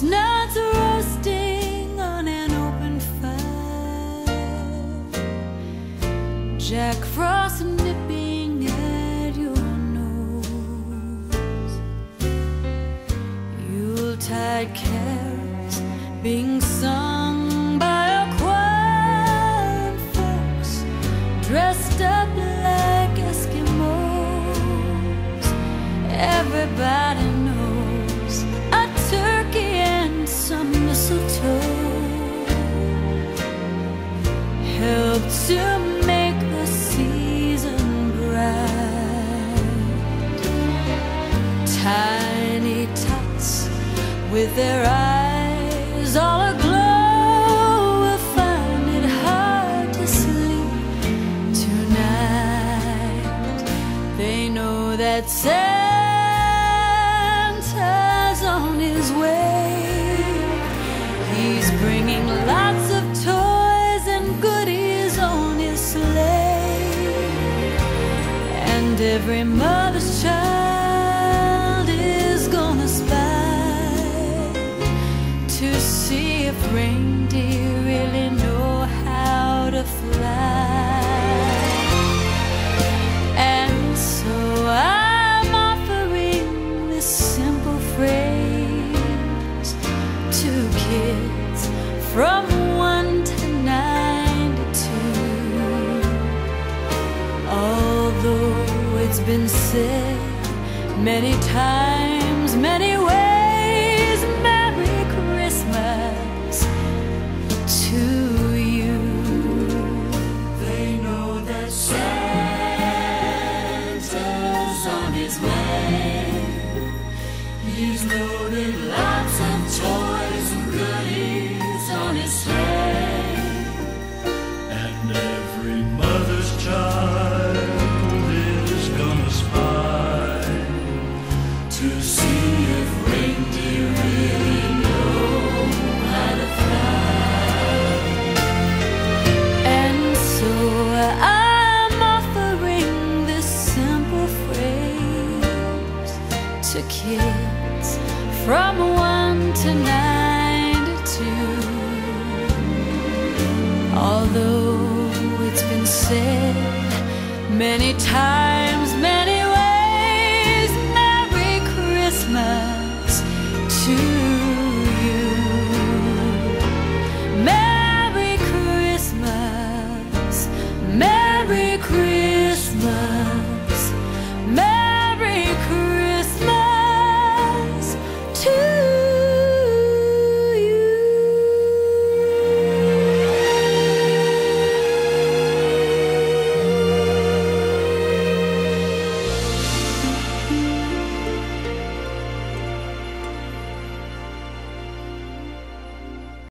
chestnuts roasting on an open fire, Jack Frost nipping at your nose, Yuletide carols being sung by a choir and folks dressed up like Eskimos. Everybody knows a turkey and some mistletoe help to make the season bright. Tiny tots with their eyes all aglow will find it hard to sleep tonight. They know that Santa's on his way. He's bringing lots of toys and goodies on his sleigh, and every mother's child is gonna spy to see if reindeer really know how to fly. And so I'm offering this simple phrase to kids from 1 to 92. Although it's been said many times, many ways, Merry Christmas to you. They know that Santa's on his way. He's loaded lots of toys and goodies on his sleigh, And every mother's child is gonna spy to see if reindeer really know how to fly. and so I'm offering this simple phrase to kids from 1 to 92. Although it's been said many times,